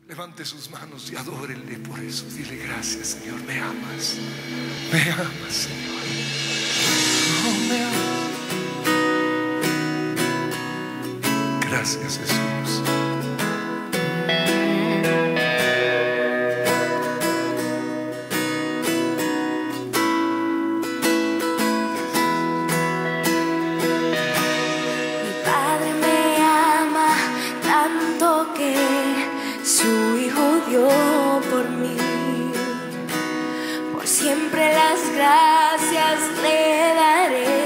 Levante sus manos y adórenle por eso. Dile: gracias, Señor, me amas. Me amas, Señor. Oh, me amas. Gracias, Jesús. Mi Padre me ama tanto que su Hijo dio por mí. Por siempre las gracias le daré.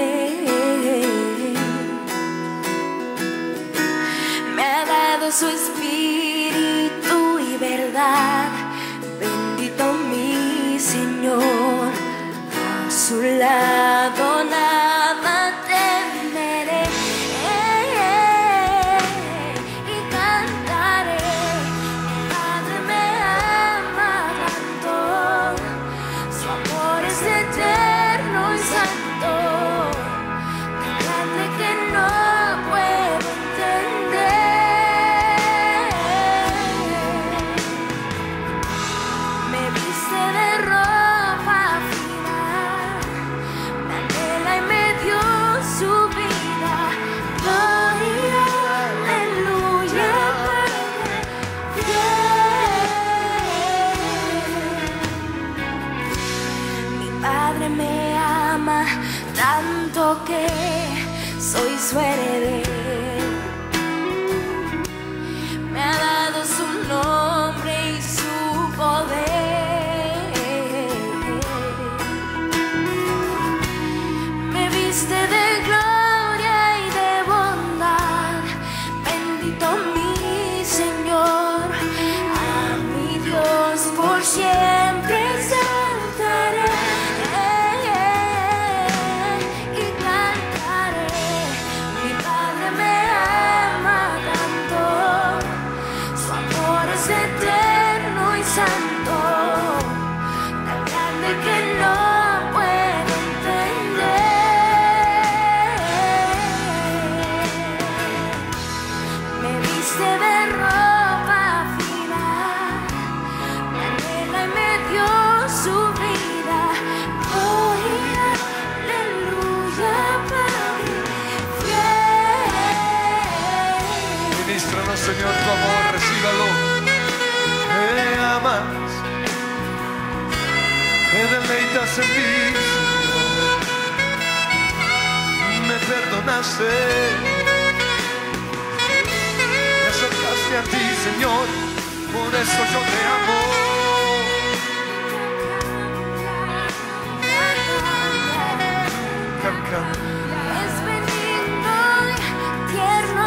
Me ha dado su espíritu y verdad. Bendito mi Señor. A su lado nada temeré. Y cantaré. Mi Padre me ama tanto. Su amor es eterno y santo. Tan grande que no puedo entender. Me viste de ropa fina, me anhela y me dio su vida. Gloria, aleluya, Padre fiel. Mi Padre me ama tanto que soy su heredero. Me ha dado su nombre y su poder. Me viste de gloria y de bondad. Bendito mi Señor. A mi Dios por siempre exaltaré. Y cantaré. Mi Padre me ama tanto. Su amor es eterno y santo. Tan grande que no puedo entender. Me viste de ropa fina, me anhela y me dio su vida. Gloria, aleluya, Padre fiel. Ministranos, Señor, tu amor, recíbalo. Me amas, te deleitas en mí, Señor. Me perdonaste, me acercaste a ti, Señor. Por eso yo te amo. Cam, cam. Es benigno y tierno.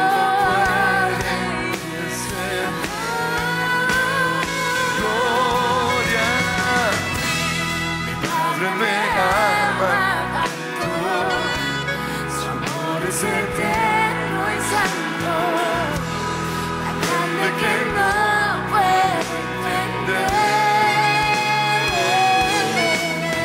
Gloria, mi Padre me ama tanto. Su amor es eterno y santo. Tan grande que no puedo entender.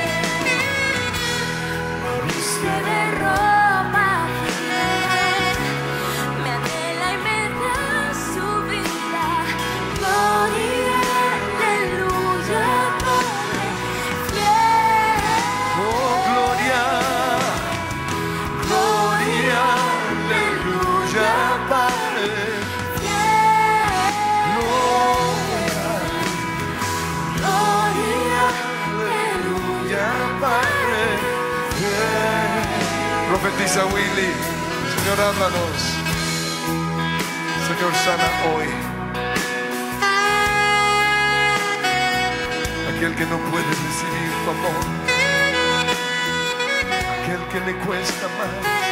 Me viste de ropa fiel, me anhela y me da su vida. Gloria, aleluya, Padre fiel. Oh, gloria, gloria, aleluya, Padre. Gloria, aleluya, Padre. Profetiza Willy. Señor, háblanos. Señor, sana hoy aquel que no puede recibir tu amor, aquel que le cuesta más.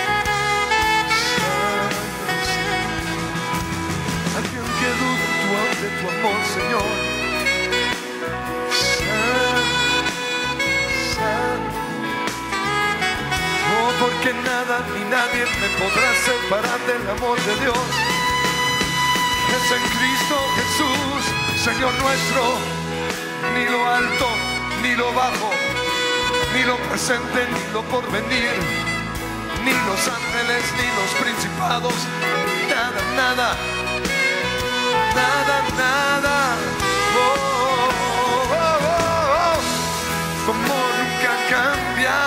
Aquel que duda de tu amor, Señor. Oh, porque nada ni nadie me podrá separar del amor de Dios. Es en Cristo Jesús, Señor nuestro. Ni lo alto, ni lo bajo, ni lo presente, ni lo porvenir, ni los ángeles, ni los principados, nada, nada, nada, nada. cambiar.